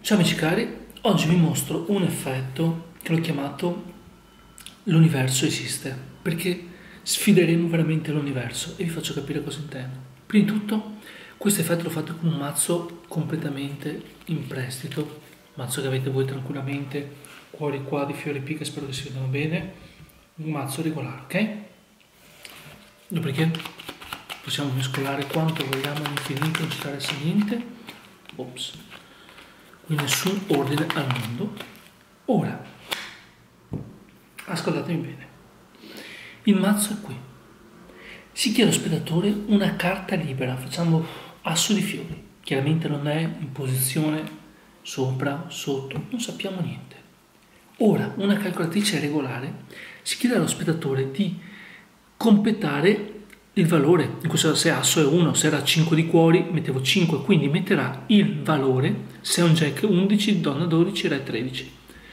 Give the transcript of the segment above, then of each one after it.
Ciao amici cari, oggi vi mostro un effetto che l'ho chiamato l'universo esiste, perché sfideremo veramente l'universo e vi faccio capire cosa intendo. Prima di tutto, questo effetto l'ho fatto con un mazzo completamente in prestito, mazzo che avete voi tranquillamente, cuori qua di fiori P che spero che si vedano bene, un mazzo regolare, ok? Dopodiché possiamo mescolare quanto vogliamo all'infinito, non ci interessa niente. Ops. Quindi nessun ordine al mondo. Ora, ascoltatemi bene. Il mazzo è qui. Si chiede allo spettatore una carta libera, facciamo asso di fiori. Chiaramente non è in posizione sopra, sotto, non sappiamo niente. Ora, una calcolatrice regolare si chiede allo spettatore di completare il valore. In questo caso se asso è 1, se era 5 di cuori mettevo 5, quindi metterà il valore, se è un jack 11, donna 12, re 13.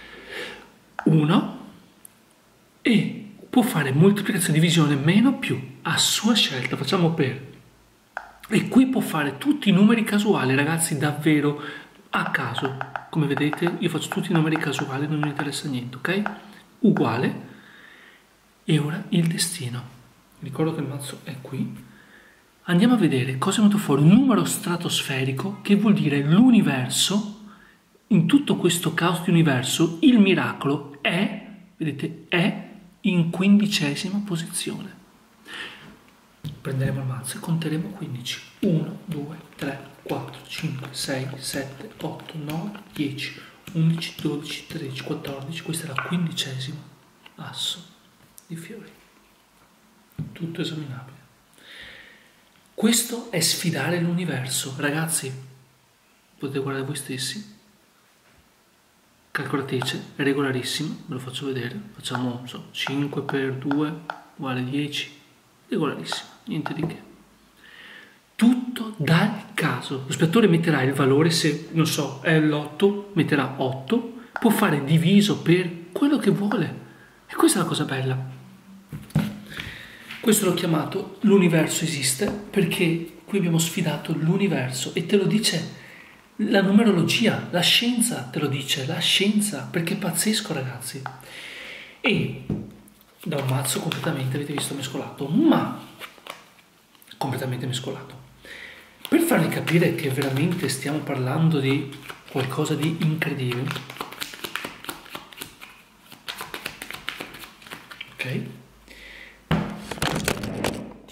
1 e può fare moltiplicazione, divisione, meno, più, a sua scelta, facciamo per. E qui può fare tutti i numeri casuali, ragazzi, davvero a caso. Come vedete io faccio tutti i numeri casuali, non mi interessa niente, ok? Uguale. E ora il destino. Ricordo che il mazzo è qui. Andiamo a vedere cosa è venuto fuori. Un numero stratosferico, che vuol dire l'universo. In tutto questo caos di universo, il miracolo è, vedete, è in 15ª posizione. Prenderemo il mazzo e conteremo 15. 1, 2, 3, 4, 5, 6, 7, 8, 9, 10, 11, 12, 13, 14. Questo è il 15° asso di fiori. Tutto esaminabile. Questo è sfidare l'universo, ragazzi. Potete guardare voi stessi. Calcolatrice è regolarissima, ve lo faccio vedere. Facciamo 5 per 2 uguale 10. Regolarissima, niente di che. Tutto dal caso. Lo spettatore metterà il valore, se non so è l'8, metterà 8, può fare diviso per quello che vuole. E questa è la cosa bella. Questo l'ho chiamato l'universo esiste perché qui abbiamo sfidato l'universo e te lo dice la numerologia, la scienza te lo dice, la scienza, perché è pazzesco ragazzi. E da un mazzo completamente, avete visto, mescolato, ma completamente mescolato. Per farvi capire che veramente stiamo parlando di qualcosa di incredibile, ok?